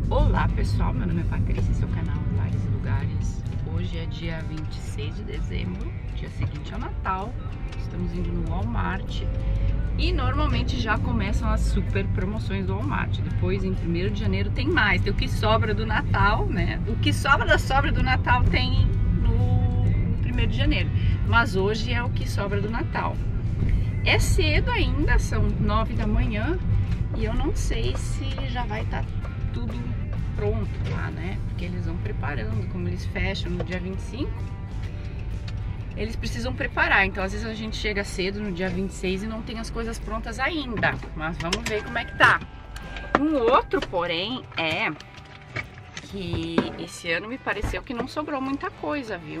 Olá pessoal, meu nome é Patrícia, seu canal Lares e Lugares. Hoje é dia 26 de dezembro, dia seguinte ao Natal. Estamos indo no Walmart e normalmente já começam as super promoções do Walmart. Depois, em 1º de janeiro, tem mais. Tem o que sobra do Natal, né? O que sobra da sobra do Natal tem no 1º de janeiro. Mas hoje é o que sobra do Natal. É cedo ainda, são 9 da manhã e eu não sei se já vai estar tudo pronto lá, né? Porque eles vão preparando, como eles fecham no dia 25, eles precisam preparar. Então às vezes a gente chega cedo no dia 26 e não tem as coisas prontas ainda, mas vamos ver como é que tá. Um outro porém é que esse ano me pareceu que não sobrou muita coisa, viu?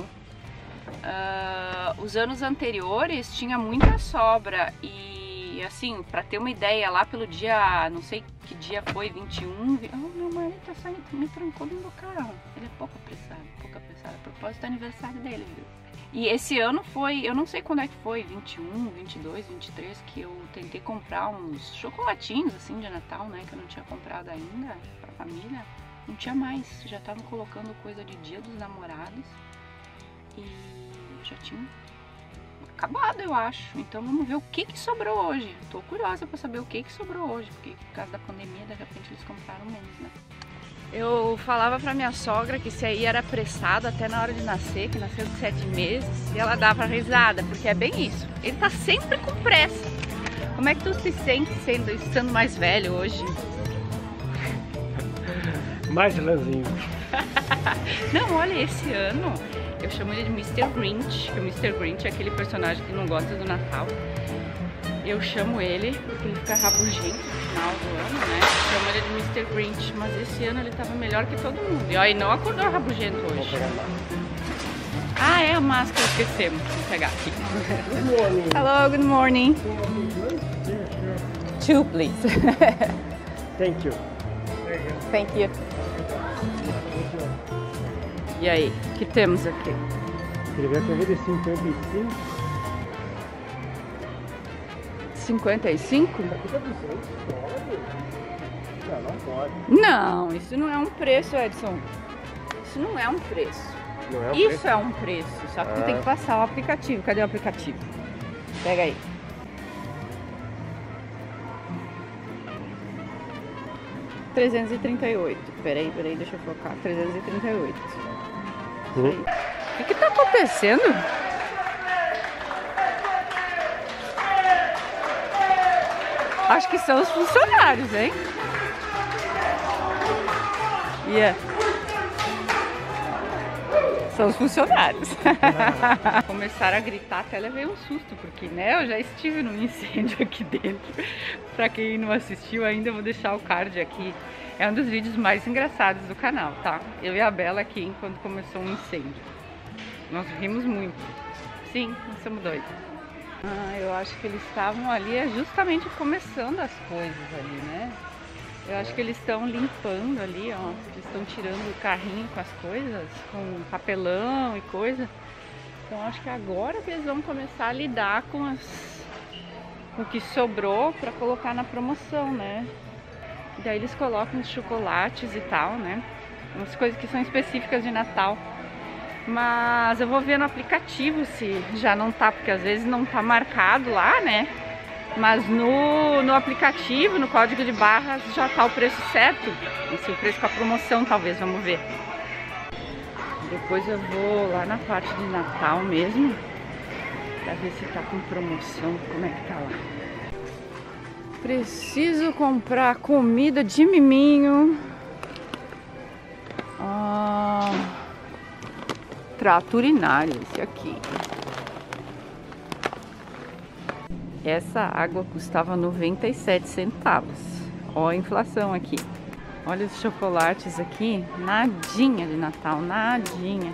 Os anos anteriores tinha muita sobra e assim, pra ter uma ideia, lá pelo dia, não sei que dia foi, 21, meu marido tá saindo, me trancou dentro do carro. Ele é pouco apressado, a propósito do aniversário dele, viu? E esse ano foi, eu não sei quando é que foi, 21, 22, 23, que eu tentei comprar uns chocolatinhos assim de Natal, né, que eu não tinha comprado ainda pra família. Não tinha mais, já estavam colocando coisa de Dia dos Namorados e já tinha acabado, eu acho. Então vamos ver o que sobrou hoje. Tô curiosa pra saber o que sobrou hoje, porque por causa da pandemia, de repente eles compraram menos, né? Eu falava pra minha sogra que esse aí era apressado até na hora de nascer, que nasceu de 7 meses, e ela dava risada, porque é bem isso. Ele tá sempre com pressa. Como é que tu se sente estando mais velho hoje? Mais ranzinho. Não, olha, esse ano eu chamo ele de Mr. Grinch, que o Mr. Grinch é aquele personagem que não gosta do Natal. Eu chamo ele porque ele fica rabugento no final do ano, né? Eu chamo ele de Mr. Grinch, mas esse ano ele tava melhor que todo mundo. E ó, ele não acordou rabugento hoje. Ah, é a máscara, esquecemos. Vou pegar aqui. Good morning. Hello, good morning. 2, please. Thank you. Thank you. E aí, o que temos aqui? Ele vai fazer de 55. 55? Aqui tá 200, pode? Não, não pode. Não, isso não é um preço, Edson. Isso não é um preço. Não é um Isso preço? é um preço, só que tu tem que passar o aplicativo. Cadê o aplicativo? Pega aí. R$338. Peraí, deixa eu focar. 338. O que tá acontecendo? Acho que são os funcionários, hein? Yeah. São os funcionários. Começaram a gritar, até levei um susto, porque né, eu já estive num incêndio aqui dentro. Pra quem não assistiu ainda, eu vou deixar o card aqui. É um dos vídeos mais engraçados do canal, tá? Eu e a Bela aqui enquanto começou um incêndio. Nós rimos muito. Sim, nós somos doidos. Eu acho que eles estavam ali justamente começando as coisas ali, né? Eu acho que eles estão limpando ali, ó. Eles estão tirando o carrinho com as coisas, com papelão e coisa. Então acho que agora que eles vão começar a lidar com o que sobrou para colocar na promoção, né? E daí eles colocam os chocolates e tal, né? Umas coisas que são específicas de Natal. Mas eu vou ver no aplicativo se já não tá, porque às vezes não tá marcado lá, né? Mas no aplicativo, no código de barras, já tá o preço certo. Esse é o preço com a promoção, talvez, vamos ver. Depois eu vou lá na parte de Natal mesmo, pra ver se tá com promoção, como é que tá lá. Preciso comprar comida de miminho. Trato urinário, esse aqui. Essa água custava 97 centavos. Ó a inflação aqui. Olha os chocolates aqui. Nadinha de Natal, nadinha.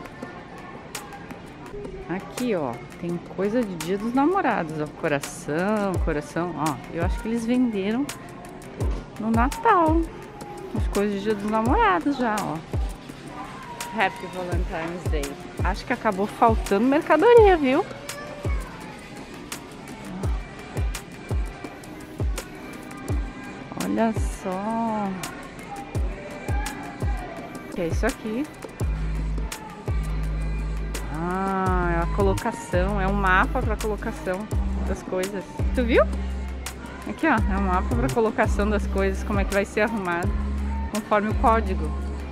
Aqui, ó, tem coisa de Dia dos Namorados, ó. Coração, ó. Eu acho que eles venderam no Natal. As coisas de Dia dos Namorados já, ó. Happy Valentine's Day. Acho que acabou faltando mercadoria, viu? Olha só. Que é isso aqui. Ah, é a colocação, é um mapa para colocação das coisas. Tu viu? Aqui, ó, é um mapa para colocação das coisas, como é que vai ser arrumado, conforme o código.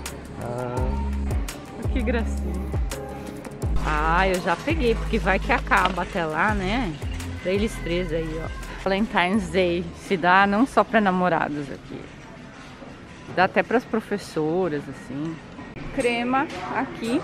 Que gracinha. Ah, eu já peguei, porque vai que acaba até lá, né? Pra eles três aí, ó. Valentine's Day se dá não só para namorados aqui. Dá até para as professoras, assim. Crema aqui.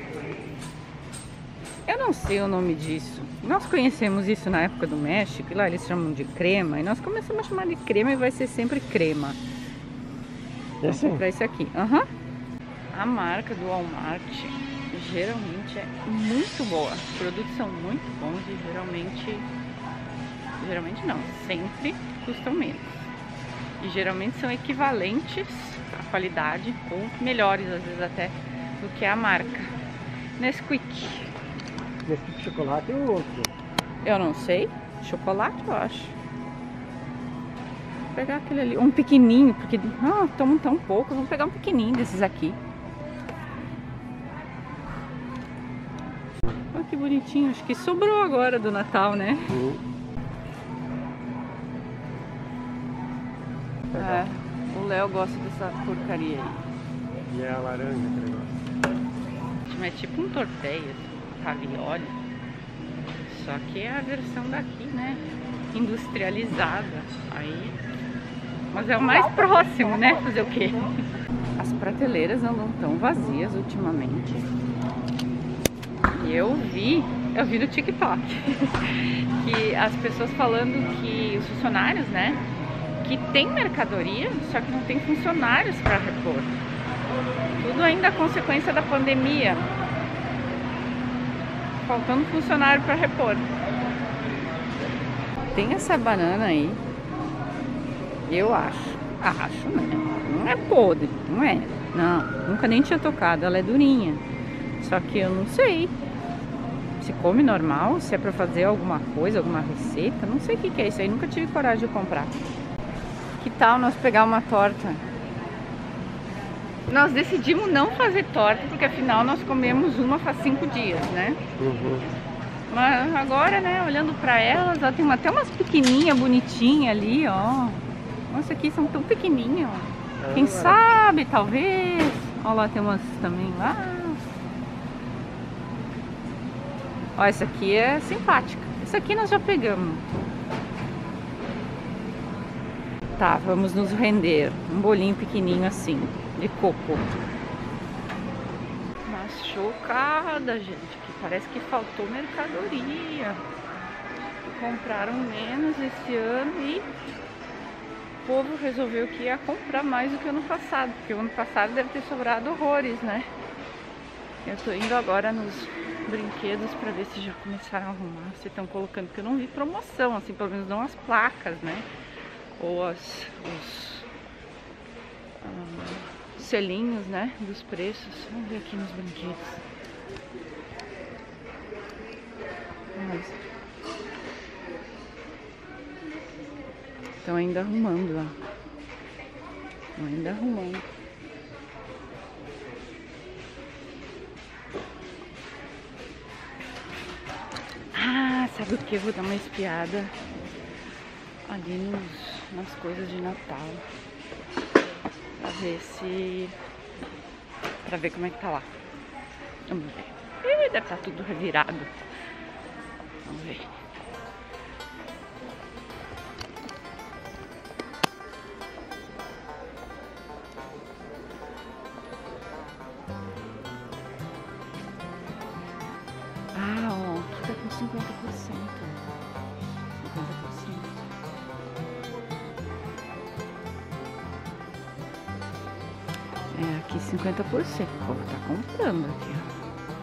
Eu não sei o nome disso. Nós conhecemos isso na época do México, e lá eles chamam de crema. E nós começamos a chamar de crema e vai ser sempre crema. Vou comprar esse aqui. A marca do Walmart geralmente é muito boa. Os produtos são muito bons e geralmente não, sempre custam menos. E geralmente são equivalentes à qualidade ou melhores, às vezes até, do que a marca. Nesquik. Nesquik de chocolate ou outro? Eu não sei. Chocolate, eu acho. Vou pegar aquele ali, um pequenininho, porque tomam tão pouco. Vamos pegar um pequenininho desses aqui. Olha que bonitinho. Acho que sobrou agora do Natal, né? É, o Léo gosta dessa porcaria aí. E é a laranja que ele gosta. É tipo um torteia, ravioli. Só que é a versão daqui, né? Industrializada. Aí... Mas é o mais próximo, né? Fazer o quê? As prateleiras andam tão vazias ultimamente. E eu vi no TikTok que as pessoas falando que os funcionários, né? Que tem mercadoria, só que não tem funcionários para repor. Tudo ainda é consequência da pandemia. Faltando funcionário para repor. Tem essa banana aí. Eu acho, né? Não é podre, não é? Não, nunca nem tinha tocado, ela é durinha. Só que eu não sei se come normal, se é pra fazer alguma coisa, alguma receita. Não sei o que é isso aí, nunca tive coragem de comprar. Que tal nós pegar uma torta? Nós decidimos não fazer torta, porque afinal nós comemos uma faz 5 dias, né? Mas agora, né, olhando pra elas, ó, tem até umas pequenininhas, bonitinhas ali, ó. Nossa, aqui são tão pequenininhas, ó. Quem sabe, talvez. Olha lá, tem umas também lá. Ó, essa aqui é simpática. Essa aqui nós já pegamos. Tá, vamos nos render. Um bolinho pequenininho assim, de coco. Mas chocada, gente, que parece que faltou mercadoria. Compraram menos esse ano e o povo resolveu que ia comprar mais do que o ano passado, porque o ano passado deve ter sobrado horrores, né? Eu tô indo agora nos brinquedos pra ver se já começaram a arrumar, se estão colocando, porque eu não vi promoção, assim, pelo menos não as placas, né? Ou os selinhos, né, dos preços. Vamos ver aqui nos brinquedos. Estão ainda arrumando lá. Estão ainda arrumando. Ah, sabe o que? Eu vou dar uma espiada ali nas coisas de Natal. Pra ver como é que tá lá. Vamos ver. Deve estar tudo revirado. Vamos ver. Ah, ó, aqui tá com 50%. 50%. É, aqui 50%. O povo tá comprando aqui, ó.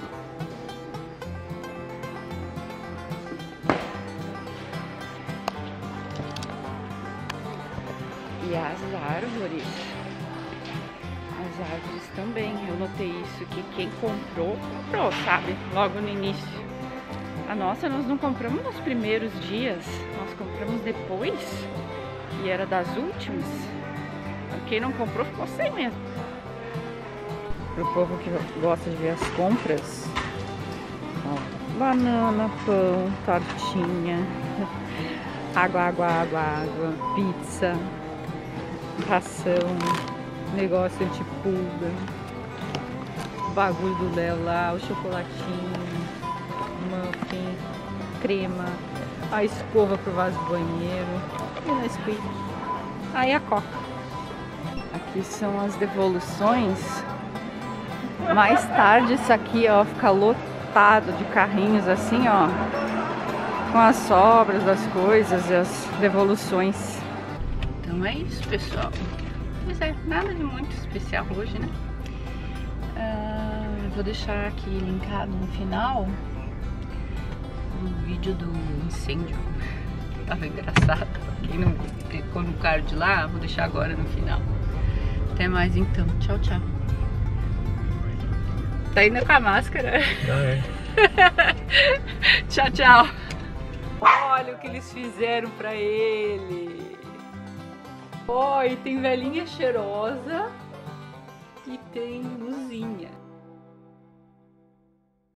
E as árvores também, eu notei isso, que quem comprou, sabe? Logo no início. A nossa nós não compramos nos primeiros dias, nós compramos depois, e era das últimas. Quem não comprou ficou sem mesmo. pro povo que gosta de ver as compras. Ó, banana, pão, tortinha, água, pizza, ração, negócio de pulga, bagulho do Léo lá, o chocolatinho, muffin, crema, a escova pro vaso do banheiro e Nesquik. Aí a coca. Aqui são as devoluções. Mais tarde isso aqui, ó, fica lotado de carrinhos assim, ó, com as sobras das coisas e as devoluções. Então é isso, pessoal. Pois é, nada de muito especial hoje, né? Vou deixar aqui linkado no final o vídeo do incêndio. Tava engraçado. Quem não clicou no card lá, vou deixar agora no final. Até mais então. Tchau, tchau. Tá indo com a máscara? Tchau, tchau. Olha o que eles fizeram pra ele. Ó, e tem velhinha cheirosa e tem luzinha.